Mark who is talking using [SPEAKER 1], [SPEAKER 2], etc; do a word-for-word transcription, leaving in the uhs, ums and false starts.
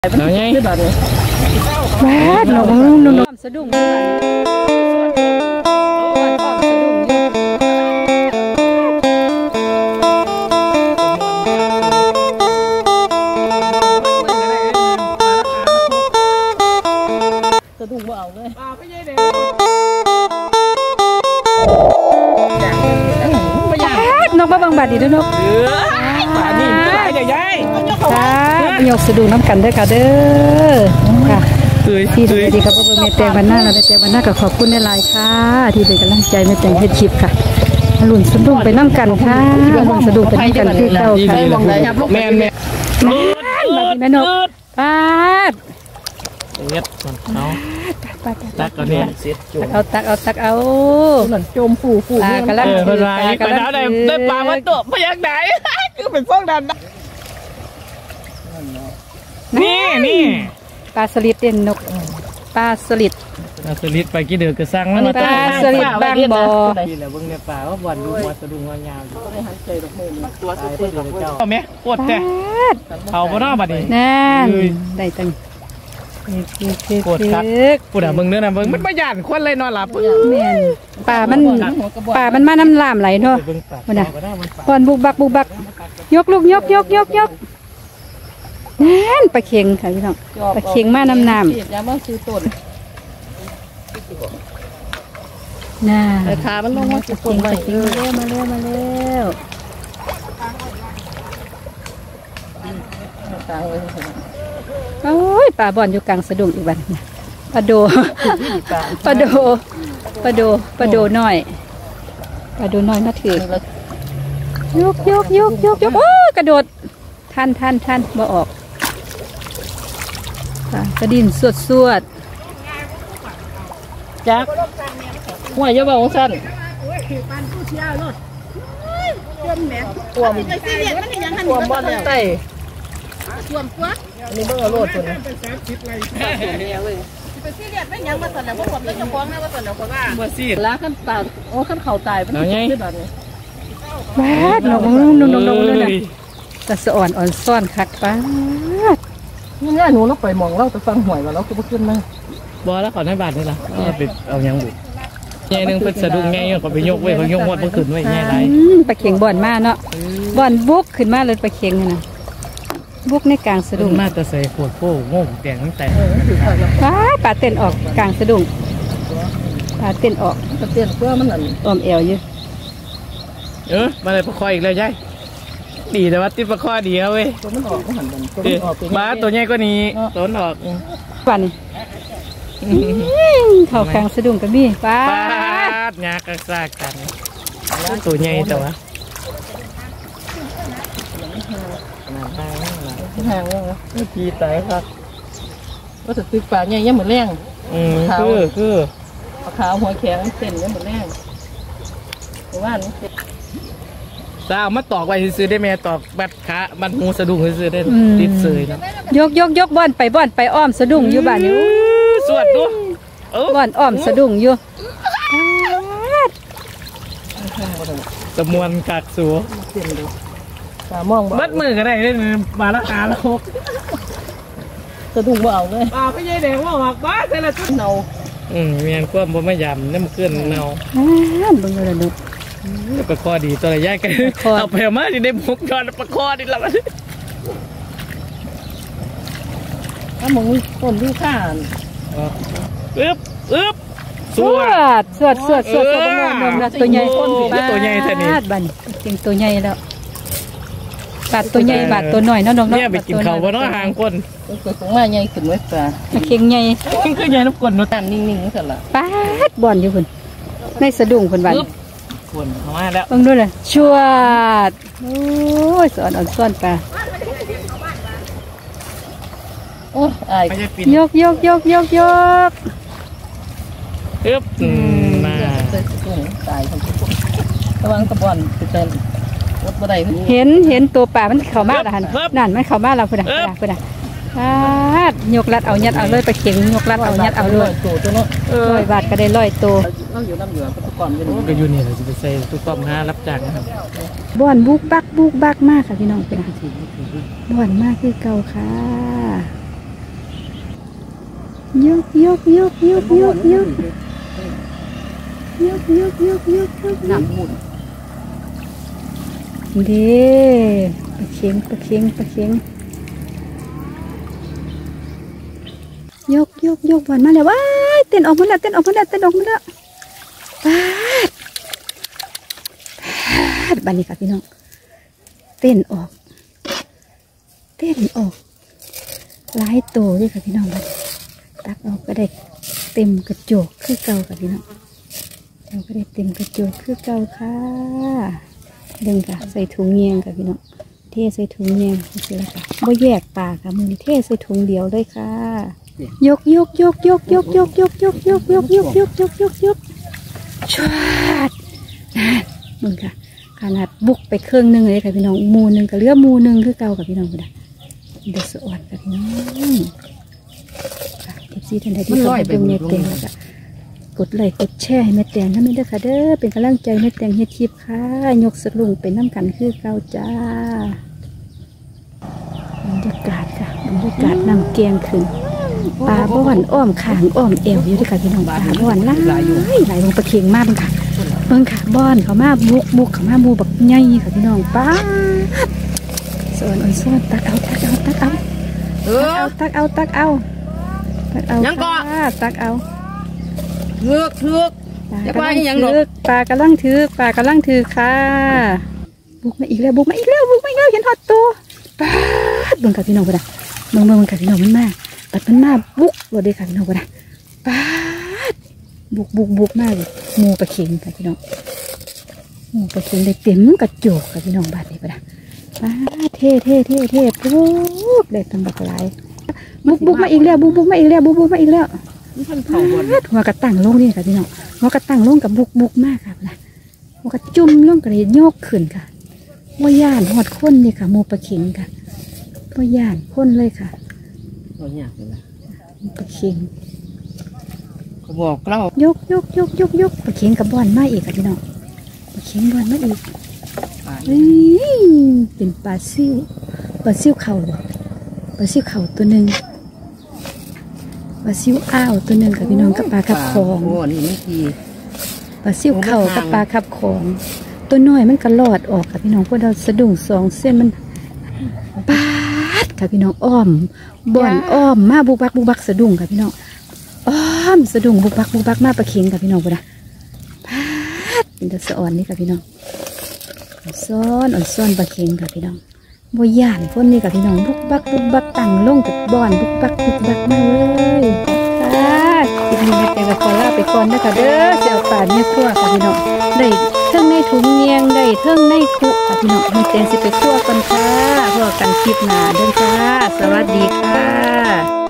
[SPEAKER 1] เอาไงแบบนี้
[SPEAKER 2] แม่หนุ่มหนุ่มสะดุ้งด้วย
[SPEAKER 1] สะดุ้งบ่เอาเลย
[SPEAKER 2] นกบ้าบางบาดดีด้วยนก
[SPEAKER 1] บาดนี่ใหญ่ใหญ่
[SPEAKER 2] ค่ะยกสะดุ้งน้ำกันด้วยค่ะเด้อค่ะที่ดีดีครับเพื่อนเมตเตวันหน้าเราเมตเตวันหน้าก็ขอบคุณในไลน์ค่ะที่เป็นกำลังใจเมตเตเฮ็ดชิปค่ะหลุนสะดุ้งไปน้ำกันค่ะหลุนสะดุ้งไปน้ำกันที่เก้าค่ะ
[SPEAKER 1] แม่แม่
[SPEAKER 2] แม่นกปาด
[SPEAKER 1] เน็ตเอาตักเอาเนี่ย
[SPEAKER 2] เอาตักเอาตักเอา
[SPEAKER 1] เหมือนโจมฟูฟู
[SPEAKER 2] ปลากระลัง
[SPEAKER 1] เป็นไรกระลังได้ได้ปลามาตัวพยักไหนคือเป็นฟองดันนี่นี่
[SPEAKER 2] ปลาสลิดเด่นนกปลาสลิด
[SPEAKER 1] ปลาสลิดไปกี่เดือนก็สั่งแล้ว
[SPEAKER 2] ปลาสลิดบางบ่อ
[SPEAKER 1] นี่แหละเบิ่งในป่าว่าวันดูว่าสะดุ้งว่ายาวอยู่ตัวสุดๆของเจ้าเอาไหมปวดแท้เอาบ่น่าบัดนี้
[SPEAKER 2] นั่นได้ตัง
[SPEAKER 1] ปวดครับปวดอ่ะมึงเนื้อนะมึงมันประหยัดควันเลยนอนหลับ
[SPEAKER 2] แม่นป่ามันป่ามันมาน้ำลามไหลเนาะมันน่ะพอนบุกบักบุกบักยกลูกยกยกยกยกนั่นปลาเค็งค่ะพี่น้องปลาเค็งมาน้ำน้ำ
[SPEAKER 1] ยาบ้าซื้อต้น
[SPEAKER 2] น่า
[SPEAKER 1] ขามันลงมาซื้อต้นไป
[SPEAKER 2] มาเร็วมาเร็วมาเร็วโอ้ยปลาบอลอยู่กลางสะดุ้งอีกวันปลาโดปลาโดปลาโดปลาโดน้อยปลาโดน้อยมาถือยกยกยกยกยกโอ้กระโดดทันทันทันบ่ออกกระดิ่งสวดสวด
[SPEAKER 1] จักหัวเยอะบ่ของสั้นตัวมันตัวมันไต่
[SPEAKER 3] ส่วนตัว
[SPEAKER 1] นี่เบิ่งเอาโลดตัวนี้
[SPEAKER 3] ไปซีเรียสไม่ยังมาตอนแล้วพวกผมแล้วจะฟ้องนะว่าตอนแล้วคนว่า
[SPEAKER 1] บ่ซี
[SPEAKER 3] ล้างขั้นปากโอ้ขั้นเข่าตายเป็นขึ้นแบบนี้
[SPEAKER 2] แม่หนุ่มหนุ่มหนุ่มเลยนะแต่สะอ่อนอ่อนซ่อนคักป้า
[SPEAKER 1] นี่ง่ายหนูเราไปมองเราจะฟังหวยมาแล้วคือบ่ขึ้นมาบ่แล้วขอให้บาทนี่ล่ะเอาไปเอายังบุแง่นึงเพิ่นสะดุ้งแง่ก็ไปยกไว้เพิ่นยกหมดบ่ขึ้นไว้แง่ไร
[SPEAKER 2] ปลาเข็งบ่อนมาเนาะบ่อนบุกขึ้นมาเลยปลาเข็งนะบุกในกลางสะดุ้ง
[SPEAKER 1] มาแต่ใส่ขวดโป้โง่แดงตั้งแต่
[SPEAKER 2] ปลาปลาเต้นออกกลางสะดุ้งปลาเต้นออก
[SPEAKER 1] ปลาเต้นเพื่อมันนั่น
[SPEAKER 2] ออมเอวอยู่
[SPEAKER 1] เออมาเลยปลาคอยอีกเลยยายดีแต่ว่าติดปลาคอยดีเอาเว้ยตัวมันออกก็หันตัวมันออกปลาตัวใหญ่กว่านี้ตัวมันออก
[SPEAKER 2] ปันเข่ากลางสะดุ้งกันนี่ปลา
[SPEAKER 1] หยากระซากกันตัวใหญ่แต่ว่าห่างเลยนะพีตายครับก็จะตึกปลาใหญ่ยังเหมือนแรงคือคือขาวหัวแข็งเส้นยังเหมือนแรงเพราะว่านี่สาวมาตอกไว้ซื้อได้แม่ตอกบัดขาบัดหูสะดุ้งซื้อได้ติดเสยนะ
[SPEAKER 2] ยกยกยกบ่อนไปบ่อนไปอ้อมสะดุ้งอยู่บ้านนี้
[SPEAKER 1] สวดดู
[SPEAKER 2] บ่อนอ้อมสะดุ้งอยู่
[SPEAKER 1] สมวนกักสัวตามองบัดมือก็ได้เลยมาละขาละหก
[SPEAKER 3] สะดุ้งบ่เอาเลย
[SPEAKER 1] อ่าไม่ใช่เด็กว่าหมักบ้าแต่ละชุดเนาอืมเมียนควบบ่ไม่ยำน้ำขึ้นเนา
[SPEAKER 2] บึงเลยนุ๊ก
[SPEAKER 1] ประคอดีตัวใหญ่กันเอาไปมาที่ได้มุกยอดประคอดีละมัน
[SPEAKER 3] ถ้ามองต้นดูข้าน
[SPEAKER 1] อึ๊บอึ๊บ
[SPEAKER 2] สวดสวดสวดสวดตัวใหญ่ตัวใหญ่ต้น
[SPEAKER 1] ตัวใหญ่แท้นี่
[SPEAKER 2] บันจริงตัวใหญ่แล้วบาดตัวใหญ่บาดตัวหน่อยน้องน้อง
[SPEAKER 1] เนี่ยไปกินเขาบ่น้องห่างคน
[SPEAKER 3] ตัวสูงมาใหญ่ขึ้นไว้ปลา
[SPEAKER 2] เข่งใหญ่
[SPEAKER 1] เข่งคือใหญ่น้ำกวนน้ำ
[SPEAKER 3] ตาลนิ่งๆนี่สั่นละ
[SPEAKER 2] ปาดบ่อนอยู่คนในสะดุ้งคนบัน
[SPEAKER 1] กวนเข้ามาแล้ว
[SPEAKER 2] ฟังดูเลยชวดโอ้ยสอนอ่อนซ้อนปลา
[SPEAKER 3] โอ้ย
[SPEAKER 2] ยกยกยกยกยก
[SPEAKER 1] อึ๊บมา
[SPEAKER 3] ตายทั้งคู่ระวังตะบอนเต้นวัดบ่ได้
[SPEAKER 2] เห็นเห็นตัวปลามันเข่ามาแล้วนั่นมันเข่ามาเราพุ่นอ่ะพุ่นอ่ะยกรัดเอายัดเอาเลยไปเข่งยกรัดเอายัดเอาเลยลอยบาทก็ได้ลอยตัว
[SPEAKER 3] น้ำอยู่น้ำอยู่ตุกกอม
[SPEAKER 1] ก็อยู่นี่เราจะไปใส่ตุกกอมหารับจ้างนะครับ
[SPEAKER 2] บ่อนบุกบักบุกบักมากค่ะพี่น้องเป็นบ่อนมากคือเก่าค่ะยกยกยกยกยกยกยกยกยกยกยก
[SPEAKER 3] น้ำหมุน
[SPEAKER 2] เด้ปลาเค็งปลาเค็งปลาเค็งยกยกยกบอลมาแล้วว้ายเต้นออกมาแล้วเต้นออกมาแล้วเต้นออกมาแล้วปาดปาดบันนี้ค่ะพี่น้องเต้นออกเต้นออกหลายโตเลยค่ะพี่น้องบัดตักออกก็ได้เต็มกระโจกคือเก่าค่ะพี่น้องเราก็ได้เต็มกระโจกคือเก่าค่ะดึงค่ะใส่ถุงเงียงค่ะพี่น้องเทใส่ถุงเงียงนี่ละค่ะบ่แยกปลาค่ะมือนี้เทใส่ถุงเดียวเลยค่ะยกยกยกยกยกยกยกยกยกยกยกยกยกยกยกชวดนะมึงค่ะขนาดบุกไปเครื่องนึงเลยค่ะพี่น้องมูนึงกับเรือมูนึงคือเก่ากับพี่น้องคุณนะเดือดสวรรค์ค่ะพี่น้องค่ะทิปซี่ทันใดที่เข้ามาดูเมตเต็งแล้วก็กดไลค์กดแชร์ให้เมตเต็งถ้าไม่ได้ค่ะเด้อเป็นกำลังใจเมตเต็งเฮ็ดคลิปค่ะยกสลุงเป็นน้ำกันคือเก่าจ้าบรรยากาศค่ะบรรยากาศน้ำแกงขึ้นปลาบ่อนอ้อมขางอ้อมเอวอยู่ด้วยค่ะพี่น้องปลาบ่อนล่าไหลไหลลงปลาเค็งมากเบิ่งค่ะเบิ่งค่ะบ่อนเขามาบุกบุกเขามาบูบักใหญ่ค่ะพี่น้องป้าสอนอ่อนสอนตักเอาตักเอาตักเอา
[SPEAKER 3] เออ
[SPEAKER 2] ตักเอาตักเอาตักเอา
[SPEAKER 3] ยังก่อน
[SPEAKER 2] ค่ะตักเอา
[SPEAKER 3] เลือกเลือกจะว่าอย่างหรอก
[SPEAKER 2] ปลากำลังถือปลากำลังถือค่ะบุกมาอีกแล้วบุกมาอีกแล้วบุกมาอีกแล้วเห็นฮอตตัวป้าดเบิ่งกับพี่น้องก็ได้เบิ่งเบิ่งกับพี่น้องมันมาปัดมันมาบุกเราได้ค่ะพี่น้องก็ได้ป้าดบุกบุกบุกมากเลยหมูปลาเค็งค่ะพี่น้องหมูปลาเค็งได้เต็มกระโจกค่ะพี่น้องบาดนี้ก็ได้ป้าดเท่เท่เท่เท่ปุ๊บได้ทำบักหลายบุกบุกมาอีกแล้วบุกบุกมาอีกแล้วบุกบุกมาอีกแล้ว
[SPEAKER 3] มันเข่าบน
[SPEAKER 2] หัวกระตั้งลงนี่ค่ะพี่น้องหัวกระตั้งลงกับบุกบุกมากค่ะนะหัวกระจุ่มลงกระเลยโยกขึ้นค่ะว่าย่านหอดข้นนี่ค่ะหมูปลาเค็งค่ะว่าย่านข้นเลยค่ะ
[SPEAKER 3] เราอยากเลยนะ
[SPEAKER 2] หมูปลาเค็ง
[SPEAKER 3] เขาบอกเรา
[SPEAKER 2] ยกยกยกยกยกปลาเค็งกับบอนมาอีกค่ะพี่น้องปลาเค็งบอนมาอีกเฮ้ยเป็นปลาซิวปลาซิวเข่าปลาซิวเข่าตัวหนึ่งปลาซิวอ้าวตัวหนึ่งค่ะพี่น้องกับปลาขับคอง
[SPEAKER 3] โอ้นี่ไม่ที
[SPEAKER 2] ปลาซิวเข่ากับปลาขับคองตัวน้อยมันก็ลอดออกค่ะพี่น้องพวกเราสะดุ้งสองเส้นมันปาดค่ะพี่น้องอ้อมบ่อนอ้อมมาบุกบักบุกบักสะดุ้งค่ะพี่น้องอ้อมสะดุ้งบุกบักบุกบักมาปลาเค็งค่ะพี่น้องพวกเราปาดเป็นตะสะอ่อนนี่ค่ะพี่น้องซ้อนอ่อนซ้อนปลาเค็งค่ะพี่น้องบ่ย่านพวกนี้ค่ะพี่น้องบุกบักบุกบักตั้งลงกับบ่อนบุกบักบุกบักมาเลยค่ะทีนี้แม่แต่ก็ขอลาไปก่อนนะคะเด้อเสี่ยวป่านเนี่ยทั่วค่ะพี่น้องได้เทิงในถุงเงียงได้เทิงในคุกค่ะพี่น้องมีแต่สิไปทั่วกันค่ะทั่วกันคลิปหนาเด้อค่ะสวัสดีค่ะ